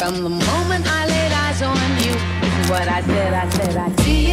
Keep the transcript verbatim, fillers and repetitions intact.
From the moment I laid eyes on you, this is what I said, I said, I see